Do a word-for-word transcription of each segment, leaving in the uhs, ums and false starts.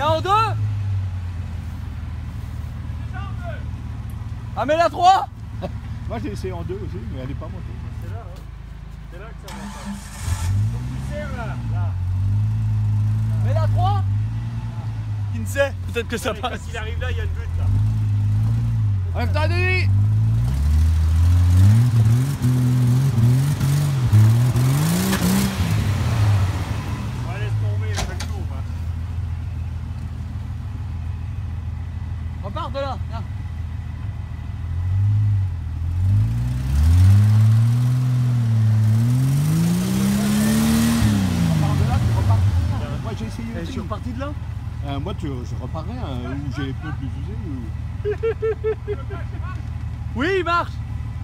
Tiens en deux. Ah mais la trois. Moi j'ai essayé en deux aussi, mais elle n'est pas montée. C'est là, hein. C'est là que ça monte. Faut que tu serres là, là. Mais la trois. Qui ne sait? Peut-être que ça Ouais, passe. quand il arrive là, il y a une butte là. Rêve-toi Denis. Ouais, laisse tomber, il fait le tour. Hein. Repars de là. Viens. Repars de là, tu repars. Moi j'ai essayé Et je aussi. suis reparti de là. Euh, moi tu, je repars rien, hein, où j'ai les pneus plus usés. Ou... Oui, il marche.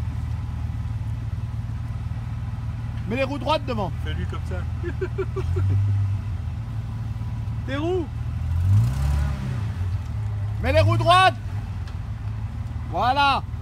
Mets les roues droites devant. Fais-lui comme ça. Tes roues. Mets les roues droites. Voilà.